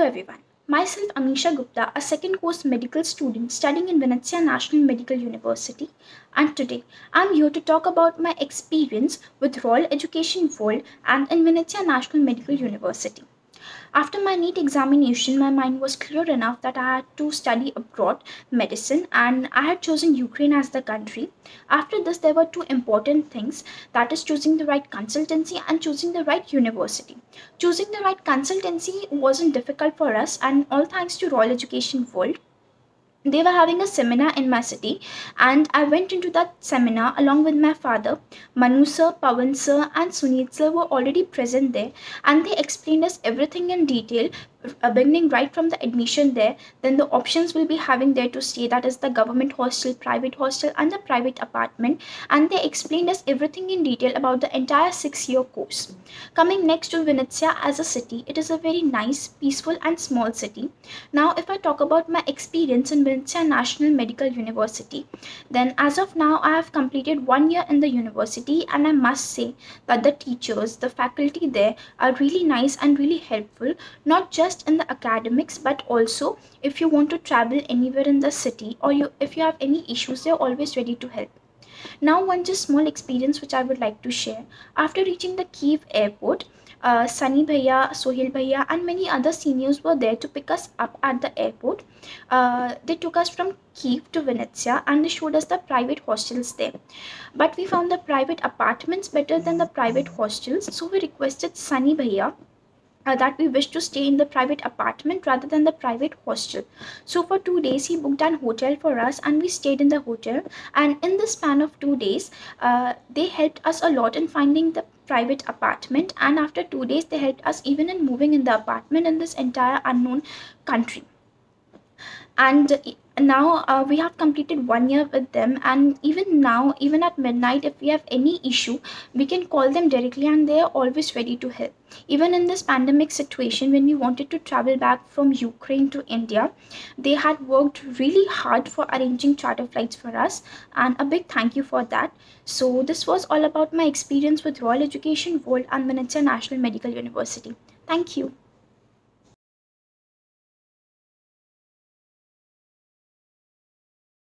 Hello everyone, myself Amisha Gupta, a second course medical student studying in Vinnytsia National Medical University, and today I'm here to talk about my experience with Royal Education World and in Vinnytsia National Medical University. After my NEET examination, my mind was clear enough that I had to study abroad medicine and I had chosen Ukraine as the country. After this, there were two important things, that is choosing the right consultancy and choosing the right university. Choosing the right consultancy wasn't difficult for us, and all thanks to Royal Education World. They were having a seminar in my city, and I went into that seminar along with my father. Manu sir, Pawan sir, and Sunit sir were already present there, and they explained us everything in detail, beginning right from the admission there. Then the options we'll be having there to stay, that is the government hostel, private hostel, and the private apartment. And they explained us everything in detail about the entire 6-year course. Coming next to Vinnytsia as a city, it is a very nice, peaceful, and small city. Now, if I talk about my experience in Vinnytsia National Medical University, then as of now, I have completed 1 year in the university, and I must say that the teachers, the faculty there are really nice and really helpful, not just in the academics but also if you want to travel anywhere in the city or if you have any issues, they're always ready to help. Now, one just small experience which I would like to share. After reaching the Kiev airport, Sunny Bhaiya, Sohil Bhaiya, and many other seniors were there to pick us up at the airport. They took us from Kiev to Vinnytsia and they showed us the private hostels there. But we found the private apartments better than the private hostels, so we requested Sunny Bhaiya that we wish to stay in the private apartment rather than the private hostel. So for 2 days he booked an hotel for us and we stayed in the hotel, and in the span of 2 days they helped us a lot in finding the private apartment, and after 2 days they helped us even in moving in the apartment in this entire unknown country. And now we have completed 1 year with them, and even now, even at midnight, if we have any issue, we can call them directly and they are always ready to help. Even in this pandemic situation, when we wanted to travel back from Ukraine to India, they had worked really hard for arranging charter flights for us, and a big thank you for that. So this was all about my experience with Royal Education World and Vinnytsia National Medical University. Thank you.